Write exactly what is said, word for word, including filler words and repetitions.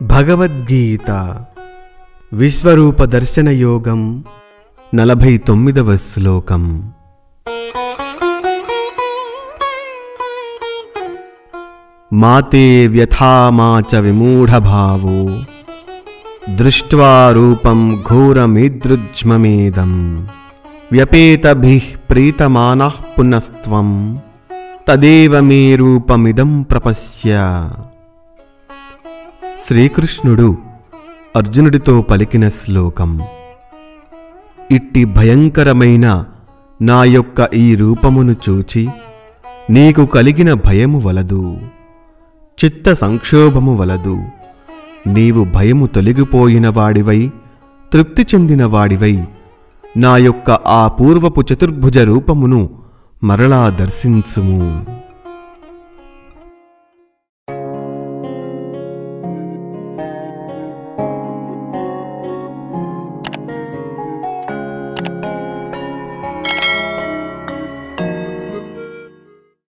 భగవద్గీత విశ్వరూప దర్శన యోగం నలభై తొమ్మిదవ శ్లోకం. మాతే వ్యథా మాచ విమూఢభావో దృష్ట్వా రూపం ఘోరమీదృజ్మమేదం వ్యపేతభిః ప్రీతమానః పునస్త్వం తదేవ మే రూపమిదం ప్రపశ్య. శ్రీకృష్ణుడు అర్జునుడితో పలికిన శ్లోకం. ఇట్టి భయంకరమైన నా యొక్క ఈ రూపమును చూచి నీకు కలిగిన భయము వలదు, చిత్త సంక్షోభము వలదు. నీవు భయము తొలగిపోయిన వాడివై తృప్తి చెందిన వాడివై నా యొక్క ఆ పూర్వపు చతుర్భుజ రూపమును మరలా దర్శించుము.